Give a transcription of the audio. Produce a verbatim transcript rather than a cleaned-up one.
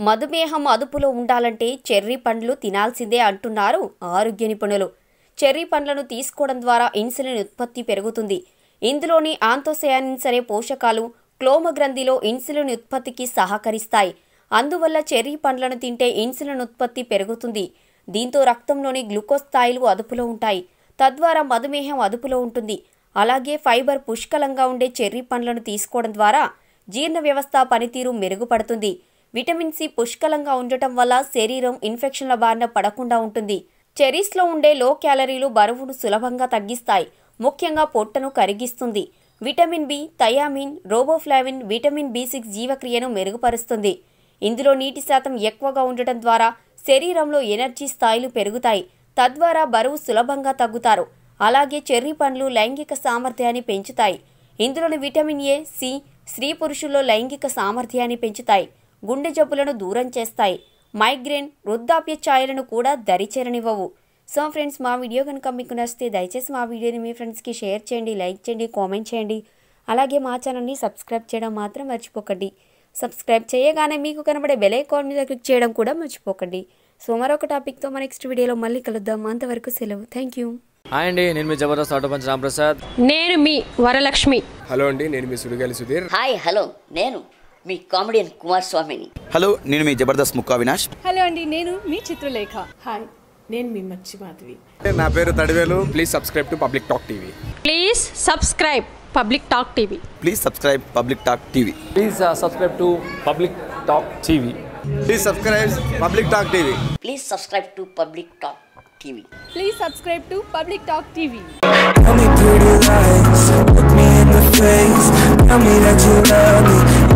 మధుమేహం అదుపులో ఉండాలంటే చెర్రీ పండ్లు తినాల్సిందే అంటున్నారు ఆరోగ్య నిపుణులు. చెర్రీ పండ్లను తీసుకోవడం ద్వారా ఇన్సులిన్ ఉత్పత్తి పెరుగుతుంది. ఇందులోని ఆంతోసయానిన్స్ అనే పోషకాలు క్లోమ గ్రంథిలో ఇన్సులిన్ ఉత్పత్తికి సహకరిస్తాయి. అందువల్ల చెర్రీ పండ్లను తింటే ఇన్సులిన్ ఉత్పత్తి పెరుగుతుంది. దీంతో రక్తంలోని గ్లూకోజ్ స్థాయిలు అదుపులో ఉంటాయి. తద్వారా మధుమేహం అదుపులో ఉంటుంది. అలాగే ఫైబర్ పుష్కలంగా ఉండే చెర్రీ పండ్లను తీసుకోవడం ద్వారా జీర్ణ వ్యవస్థ పనితీరు మెరుగుపడుతుంది. విటమిన్ సి పుష్కలంగా ఉండటం వల్ల శరీరం ఇన్ఫెక్షన్ల బారిన పడకుండా ఉంటుంది. చెర్రీస్లో ఉండే లో క్యాలరీలు బరువును సులభంగా తగ్గిస్తాయి. ముఖ్యంగా పొట్టను కరిగిస్తుంది. Vitamin B, thiamine, riboflavin, vitamin B six జీవక్రియను మెరుగుపరుస్తుంది. ఇందులో నీటి శాతం ఎక్కువగా ఉండటం ద్వారా శరీరంలో ఎనర్జీ స్థాయిలు పెరుగుతాయి. తద్వారా బరువు సులభంగా తగ్గుతారు. అలాగే చెర్రీ పండ్లు లైంగిక సామర్థ్యాన్ని పెంచుతాయి. ఇందులోని విటమిన్ ఏ, సి స్త్రీ పురుషుల్లో లైంగిక సామర్థ్యాన్ని పెంచుతాయి. గుండె జబ్బులను దూరం చేస్తాయి. మైగ్రేన్, వృద్ధాప్య ఛాయలను కూడా దరిచేరనివ్వవు. సో ఫ్రెండ్స్, మా వీడియో కనుక మీకు నచ్చితే దయచేసి మా వీడియోని మీ ఫ్రెండ్స్కి షేర్ చేయండి, లైక్ చేయండి, కామెంట్ చేయండి. అలాగే మా ఛానల్ని సబ్స్క్రైబ్ చేయడం మాత్రం మర్చిపోకండి. సబ్స్క్రైబ్ చేయగానే మీకు కనబడే బెల్ ఐకాన్ మీద క్లిక్ చేయడం కూడా మర్చిపోకండి. సో మరొక టాపిక్తో మా నెక్స్ట్ వీడియోలో మళ్ళీ కలుద్దాం. అంతవరకు సెలవు. Thank you. హాయ్ అండి, నేను మీ జబర్దస్త్ ఆటో పంచ్ రాంప్రసాద్. నేను మీ వరలక్ష్మి. హలో అండి, నేను మీ సుడిగాలి సుధీర్. హాయ్ హలో, నేను మీ కామెడియన్ కుమార్ స్వామిని. హలో, నేను మీ జబర్దస్త్ ముక్కా వినాష్. హలో అండి, నేను మీ చిత్రలేఖ. హాయ్, నేను మీ మచ్చి మాధవి. నా పేరు Thadivelu. Please subscribe to public talk TV. Please subscribe public talk TV. Please subscribe public talk TV. Please subscribe to public talk TV. Please subscribe public talk TV. Please subscribe to public talk TV. Please subscribe to public talk TV. Tell me pretty lies, look me in the face, tell me that you love me.